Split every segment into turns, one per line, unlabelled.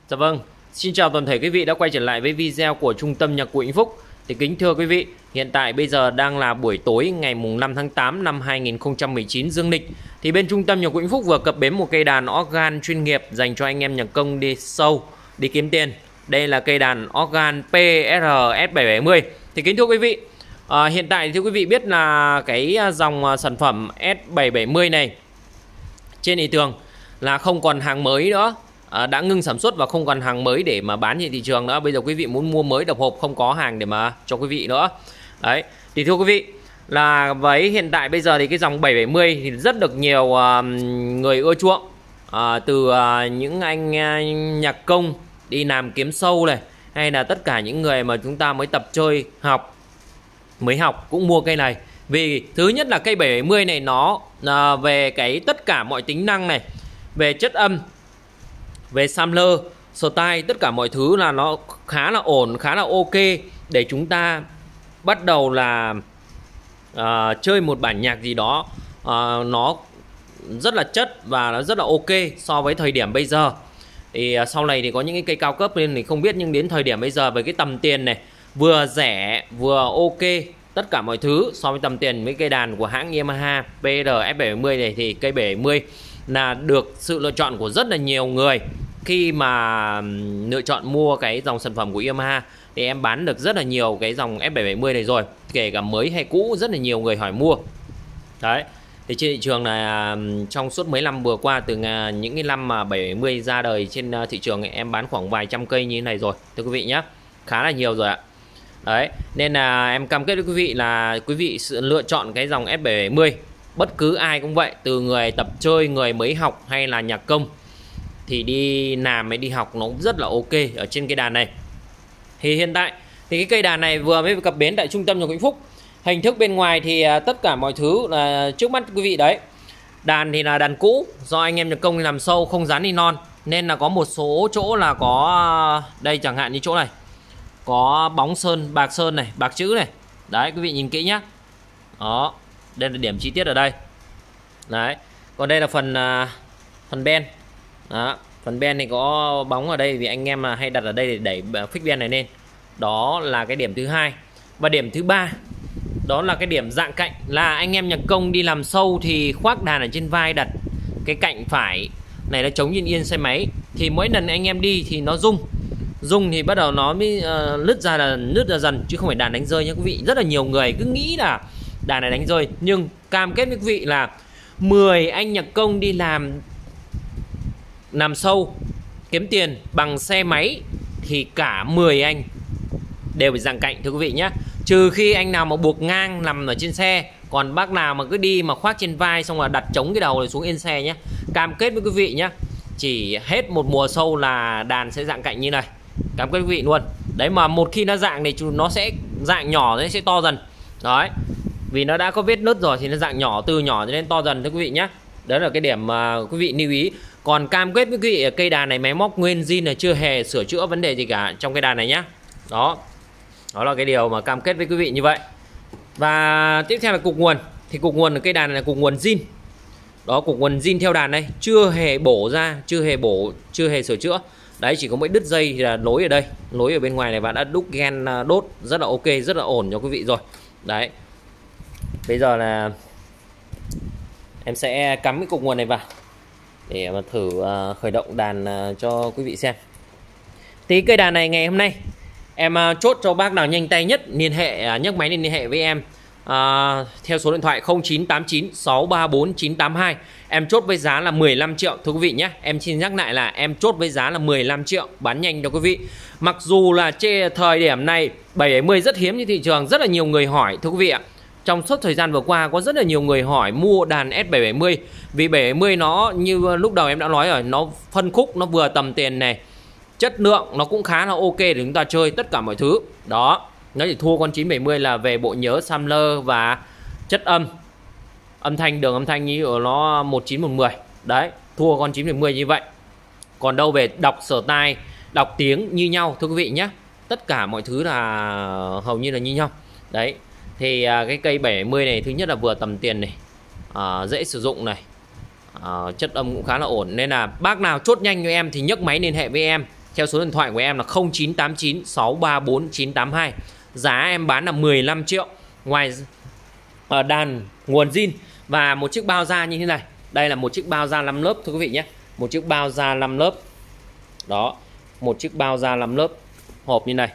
Dạ vâng, xin chào toàn thể quý vị đã quay trở lại với video của Trung tâm Nhạc cụ Vĩnh Phúc. Thì kính thưa quý vị, hiện tại bây giờ đang là buổi tối ngày mùng 5 tháng 8 năm 2019 dương lịch. Thì bên Trung tâm Nhạc cụ Vĩnh Phúc vừa cập bến một cây đàn organ chuyên nghiệp dành cho anh em nhạc công đi show, đi kiếm tiền. Đây là cây đàn organ PRS 770. Thì kính thưa quý vị, hiện tại thì quý vị biết là cái dòng sản phẩm S770 này trên thị trường là không còn hàng mới nữa. Đã ngưng sản xuất và không còn hàng mới để mà bán trên thị trường nữa. Bây giờ quý vị muốn mua mới độc hộp không có hàng để mà cho quý vị nữa. Đấy, thì thưa quý vị là với hiện tại bây giờ thì cái dòng 770 thì rất được nhiều người ưa chuộng, từ những anh nhạc công đi làm kiếm show này, hay là tất cả những người mà chúng ta mới tập chơi mới học cũng mua cây này. Vì thứ nhất là cây 770 này nó về cái tất cả mọi tính năng này, về chất âm, về sampler, style, tất cả mọi thứ là nó khá là ổn, khá là ok để chúng ta bắt đầu là chơi một bản nhạc gì đó nó rất là chất và nó rất là ok so với thời điểm bây giờ. Thì sau này thì có những cái cây cao cấp nên thì không biết, nhưng đến thời điểm bây giờ với cái tầm tiền này vừa rẻ vừa ok tất cả mọi thứ so với tầm tiền với cây đàn của hãng Yamaha PRS770 này, thì cây 770 là được sự lựa chọn của rất là nhiều người. Khi mà lựa chọn mua cái dòng sản phẩm của Yamaha thì em bán được rất là nhiều cái dòng S770 này rồi, kể cả mới hay cũ rất là nhiều người hỏi mua. Đấy, thì trên thị trường là trong suốt mấy năm vừa qua, từ những cái năm mà 770 ra đời trên thị trường em bán khoảng vài trăm cây như thế này rồi thưa quý vị nhé, khá là nhiều rồi ạ. Đấy, nên là em cam kết với quý vị là quý vị sự lựa chọn cái dòng S770, bất cứ ai cũng vậy, từ người tập chơi, người mới học hay là nhạc công thì đi làm hay đi học nó cũng rất là ok ở trên cây đàn này. Thì hiện tại thì cái cây đàn này vừa mới cập bến tại Trung tâm Nhạc cụ Vĩnh Phúc. Hình thức bên ngoài thì tất cả mọi thứ là trước mắt quý vị đấy. Đàn thì là đàn cũ, do anh em nhạc công làm sâu không dán nylon nên là có một số chỗ là có, đây chẳng hạn như chỗ này có bóng sơn, bạc sơn này, bạc chữ này. Đấy, quý vị nhìn kỹ nhá. Đó, đây là điểm chi tiết ở đây. Đấy, còn đây là phần ben. Đó, phần ben này có bóng ở đây vì anh em hay đặt ở đây để đẩy phích ben này lên. Đó là cái điểm thứ hai. Và điểm thứ ba đó là cái điểm dạng cạnh, là anh em nhạc công đi làm show thì khoác đàn ở trên vai, đặt cái cạnh phải này nó chống trên yên xe máy, thì mỗi lần anh em đi thì nó rung thì bắt đầu nó mới lướt ra dần, chứ không phải đàn đánh rơi nhé quý vị. Rất là nhiều người cứ nghĩ là đàn này đánh rơi, nhưng cam kết với quý vị là 10 anh nhạc công đi làm show kiếm tiền bằng xe máy thì cả 10 anh đều phải dạng cạnh thưa quý vị nhé. Trừ khi anh nào mà buộc ngang nằm ở trên xe, còn bác nào mà cứ đi mà khoác trên vai xong là đặt chống cái đầu rồi xuống yên xe nhé. Cam kết với quý vị nhé, chỉ hết một mùa show là đàn sẽ dạng cạnh như này, cam kết với quý vị luôn. Đấy, mà một khi nó dạng thì nó sẽ dạng nhỏ, nó sẽ to dần. Đấy, vì nó đã có vết nứt rồi thì nó dạng nhỏ, từ nhỏ cho đến to dần thưa quý vị nhé. Đó là cái điểm mà quý vị lưu ý. Còn cam kết với quý vị, cây đàn này máy móc nguyên zin là chưa hề sửa chữa vấn đề gì cả trong cây đàn này nhé. Đó là cái điều mà cam kết với quý vị như vậy. Và tiếp theo là cục nguồn. Thì cục nguồn của cây đàn này là cục nguồn zin. Đó, cục nguồn zin theo đàn đây, chưa hề bổ ra, chưa hề sửa chữa. Đấy, chỉ có mỗi đứt dây thì là nối ở đây, nối ở bên ngoài này, và đã đúc gen đốt rất là ok, rất là ổn cho quý vị rồi. Đấy, bây giờ là em sẽ cắm cái cục nguồn này vào để mà thử khởi động đàn cho quý vị xem. Thì cây đàn này ngày hôm nay em chốt cho bác nào nhanh tay nhất liên hệ, nhấc máy liên hệ với em theo số điện thoại 0989 634 982. Em chốt với giá là 15 triệu thưa quý vị nhé. Em xin nhắc lại là em chốt với giá là 15 triệu, bán nhanh cho quý vị. Mặc dù là trên thời điểm này 770 rất hiếm trên thị trường, rất là nhiều người hỏi thưa quý vị ạ. Trong suốt thời gian vừa qua có rất là nhiều người hỏi mua đàn S770, vì 770 nó như lúc đầu em đã nói rồi, nó phân khúc nó vừa tầm tiền này, chất lượng nó cũng khá là ok để chúng ta chơi tất cả mọi thứ. Đó, nó chỉ thua con 970 là về bộ nhớ sampler và chất âm thanh, đường âm thanh như ở nó 1910. Đấy, thua con 970 như vậy. Còn đâu về đọc sở tai, đọc tiếng như nhau thưa quý vị nhé. Tất cả mọi thứ là hầu như là như nhau. Đấy, thì cái cây 770 này thứ nhất là vừa tầm tiền này, dễ sử dụng này, chất âm cũng khá là ổn. Nên là bác nào chốt nhanh cho em thì nhấc máy liên hệ với em theo số điện thoại của em là 0989 634 982. Giá em bán là 15 triệu. Ngoài đàn nguồn zin và một chiếc bao da như thế này. Đây là một chiếc bao da 5 lớp thưa quý vị nhé. Một chiếc bao da 5 lớp. Đó, một chiếc bao da 5 lớp hộp như này,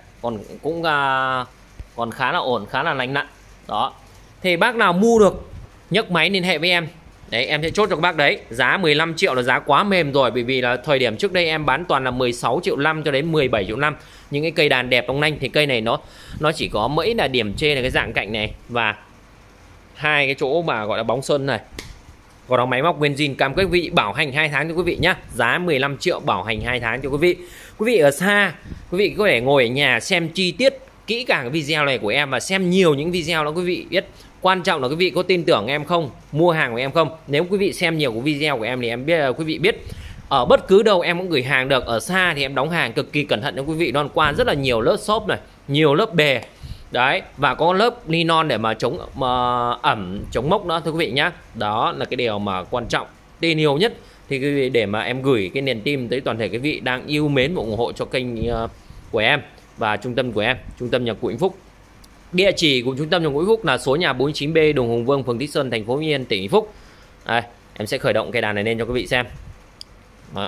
còn khá là ổn, khá là lành lặn. Đó. Thì bác nào mua được nhấc máy liên hệ với em. Đấy, em sẽ chốt cho các bác đấy. Giá 15 triệu là giá quá mềm rồi, bởi vì là thời điểm trước đây em bán toàn là 16 triệu 5 cho đến 17 triệu 5. Những cái cây đàn đẹp long lanh thì cây này nó chỉ có mỗi là điểm trên là cái dạng cạnh này và hai cái chỗ mà gọi là bóng sơn này. Còn đó máy móc nguyên zin, cam kết quý vị bảo hành 2 tháng cho quý vị nhá. Giá 15 triệu bảo hành 2 tháng cho quý vị. Quý vị ở xa, quý vị có thể ngồi ở nhà xem chi tiết kỹ càng cái video này của em và xem nhiều những video đó quý vị biết. Quan trọng là quý vị có tin tưởng em không, mua hàng của em không. Nếu quý vị xem nhiều của video của em thì em biết, quý vị biết ở bất cứ đâu em cũng gửi hàng được. Ở xa thì em đóng hàng cực kỳ cẩn thận cho quý vị. Nó qua rất là nhiều lớp xốp này, nhiều lớp bề. Đấy, và có lớp nylon để mà chống ẩm, chống mốc nữa thưa quý vị nhá. Đó là cái điều mà quan trọng, tin yêu nhất. Thì quý vị để mà em gửi cái niềm tin tới toàn thể quý vị đang yêu mến và ủng hộ cho kênh của em và trung tâm của em, trung tâm nhạc cụ Vĩnh Phúc. Địa chỉ của trung tâm nhạc cụ Vĩnh Phúc là số nhà 49B đường Hùng Vương, phường Tích Sơn, thành phố Vĩnh Yên, tỉnh Vĩnh Phúc. Đây, em sẽ khởi động cây đàn này lên cho quý vị xem. Đó.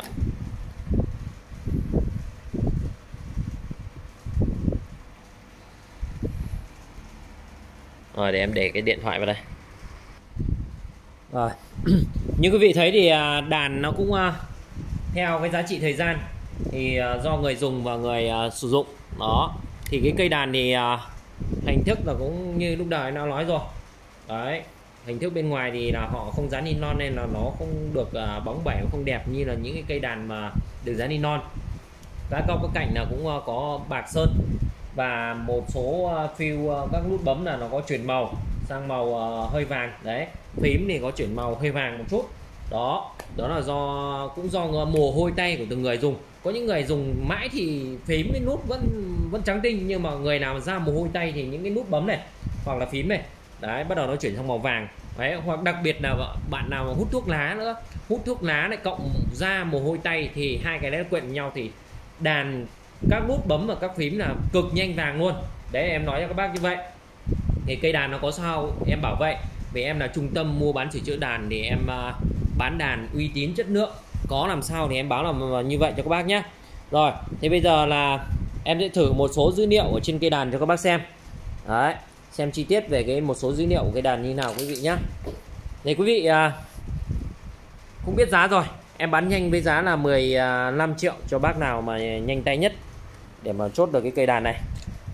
Rồi để em để cái điện thoại vào đây. Rồi. Như quý vị thấy thì đàn nó cũng theo cái giá trị thời gian thì do người dùng và người sử dụng. Đó. Thì cái cây đàn thì hình thức là cũng như lúc đầu anh đã nói rồi. Đấy, hình thức bên ngoài thì là họ không dán nylon nên là nó không được bóng bẩy, không đẹp như là những cái cây đàn mà được dán nylon. Các góc các cạnh là cũng có bạc sơn và một số fill các nút bấm là nó có chuyển màu sang màu hơi vàng. Đấy, phím thì có chuyển màu hơi vàng một chút. Đó là cũng do mồ hôi tay của từng người dùng. Có những người dùng mãi thì phím cái nút vẫn trắng tinh, nhưng mà người nào ra mồ hôi tay thì những cái nút bấm này hoặc là phím này đấy bắt đầu nó chuyển sang màu vàng. Đấy, hoặc đặc biệt là bạn nào mà hút thuốc lá nữa, hút thuốc lá lại cộng ra mồ hôi tay thì hai cái đấy quyện với nhau thì đàn các nút bấm và các phím là cực nhanh vàng luôn. Đấy, em nói cho các bác như vậy. Thì cây đàn nó có sao em bảo vậy, vì em là trung tâm mua bán sửa chữa đàn thì em bán đàn uy tín chất lượng, có làm sao thì em báo là như vậy cho các bác nhé. Rồi, thì bây giờ là em sẽ thử một số dữ liệu ở trên cây đàn cho các bác xem. Đấy, xem chi tiết về một số dữ liệu của cây đàn như nào quý vị nhé. Thì quý vị cũng biết giá rồi, em bán nhanh với giá là 15 triệu cho bác nào mà nhanh tay nhất để mà chốt được cái cây đàn này.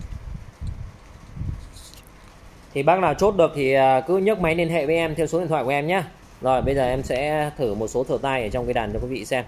Thì bác nào chốt được thì cứ nhấc máy liên hệ với em theo số điện thoại của em nhé. Rồi bây giờ em sẽ thử một số thở tay ở trong cây đàn cho quý vị xem.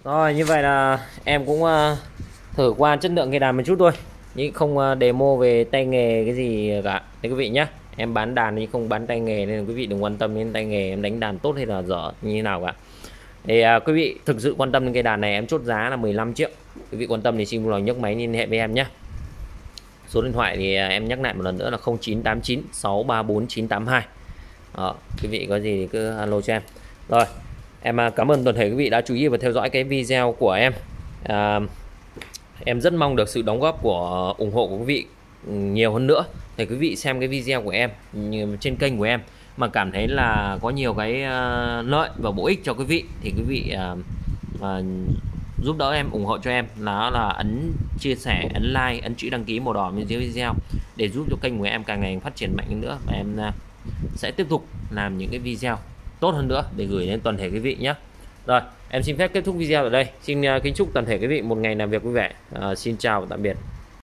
Rồi như vậy là em cũng thử qua chất lượng cây đàn một chút thôi, nhưng không demo về tay nghề cái gì cả đấy quý vị nhé. Em bán đàn nhưng không bán tay nghề, nên là quý vị đừng quan tâm đến tay nghề em đánh đàn tốt hay là dở như thế nào cả. Thì quý vị thực sự quan tâm đến cây đàn này em chốt giá là 15 triệu. Quý vị quan tâm thì xin vui lòng nhấc máy liên hệ với em nhé. Số điện thoại thì em nhắc lại một lần nữa là 0989 634 982. Quý vị có gì thì cứ alo cho em. Rồi, em cảm ơn toàn thể quý vị đã chú ý và theo dõi cái video của em. Em rất mong được sự đóng góp của ủng hộ của quý vị nhiều hơn nữa. Để quý vị xem cái video của em trên kênh của em mà cảm thấy là có nhiều cái lợi và bổ ích cho quý vị thì quý vị giúp đỡ em, ủng hộ cho em là ấn chia sẻ, ấn like, ấn chữ đăng ký màu đỏ bên dưới video để giúp cho kênh của em càng ngày phát triển mạnh hơn nữa, và em sẽ tiếp tục làm những cái video tốt hơn nữa để gửi đến toàn thể quý vị nhé. Rồi, em xin phép kết thúc video ở đây. Xin kính chúc toàn thể quý vị một ngày làm việc vui vẻ. Xin chào và tạm biệt.